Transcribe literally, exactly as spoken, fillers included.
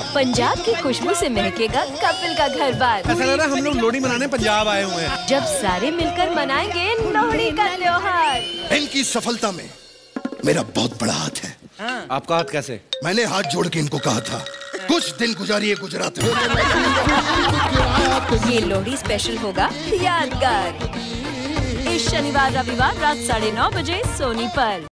पंजाब की खुशबू से महकेगा कपिल का घर बार। ऐसा लग रहा है हम लोग लोहड़ी मनाने पंजाब आए हुए हैं। जब सारे मिलकर मनाएंगे लोहड़ी का त्योहार। इनकी सफलता में मेरा बहुत बड़ा हाथ है। हाँ। आपका हाथ कैसे? मैंने हाथ जोड़ के इनको कहा था कुछ दिन गुजारिए गुजरात में। ये लोहड़ी स्पेशल होगा यादगार। इस शनिवार रविवार रात साढ़े नौ बजे सोनी पर।